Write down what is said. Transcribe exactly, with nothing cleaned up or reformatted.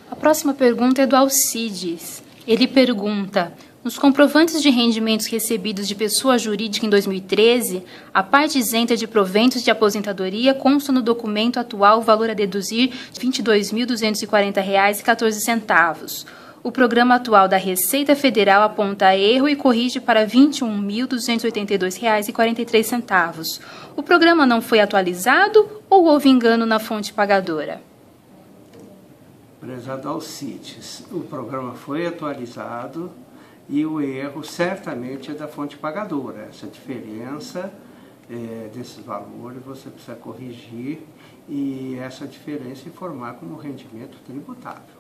A próxima pergunta é do Alcides. Ele pergunta: nos comprovantes de rendimentos recebidos de pessoa jurídica em dois mil e treze, a parte isenta de proventos de aposentadoria consta no documento atual o valor a deduzir de vinte e dois mil duzentos e quarenta reais e quatorze centavos. O programa atual da Receita Federal aponta erro e corrige para vinte e um mil duzentos e oitenta e dois reais e quarenta e três centavos. O programa não foi atualizado ou houve engano na fonte pagadora? Prezado Alcides, o programa foi atualizado e o erro certamente é da fonte pagadora. Essa diferença é, desses valores você precisa corrigir e essa diferença informar como rendimento tributável.